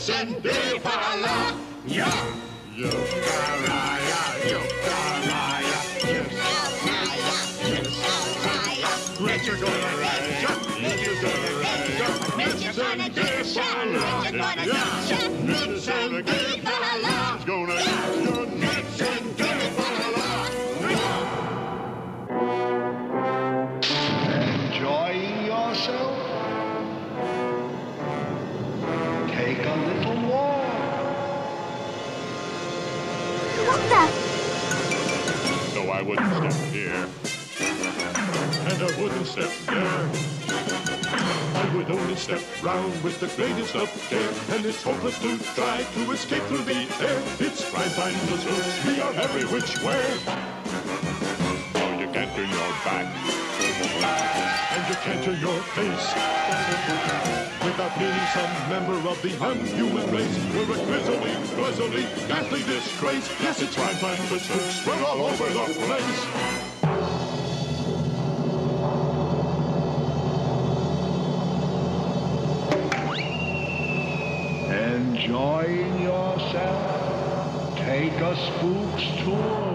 Nixon, Bifala. Yeah. Yo-ka-raya, yo-ka-raya, yo-ka-raya. Richard's gonna ride ya, Richard's gonna ride ya. Richard's gonna get ya, Richard's gonna get ya. Nixon, Bifala. He's gonna get ya, Nixon, Bifala. Enjoying yourself? Take a little walk. What the? No, I wouldn't step here. And I wouldn't step there. I would only step round with the greatest of care. And it's hopeless to try to escape through the air. It's prime time to switch. We are every which way. No, you can't turn your back. And you can't turn your face. Without being some member of the unhuman race. We're a grisly, ghastly disgrace. Yes, it's prime time for spooks. We're all over the place. Enjoying yourself? Take a spook's tour.